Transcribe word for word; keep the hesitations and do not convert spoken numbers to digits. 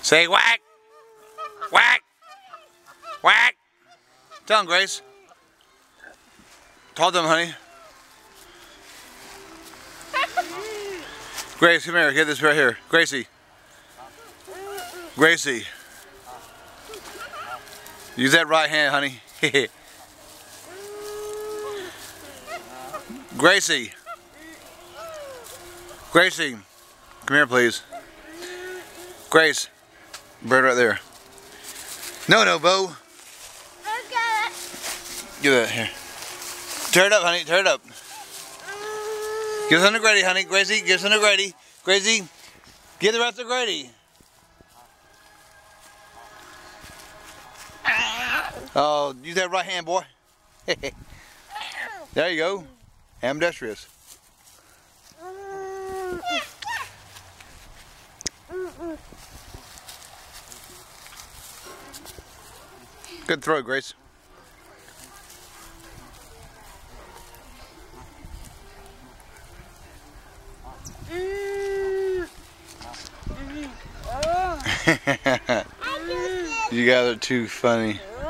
Say whack! Whack! Whack! Tell him, Grace. Talk to him, honey. Grace, come here. Get this right here. Gracie. Gracie. Use that right hand, honey. Gracie. Gracie. Come here, please. Grace. Bird right there. No, no, Bo. Okay. Give that here. Tear it up, honey. Tear it up. Give some to Grady, honey. Gracie, give some to Grady. Gracie, give the rest to Grady. Oh, use that right hand, boy. There you go. Ambidextrous. Good throw, Grace. You guys are too funny.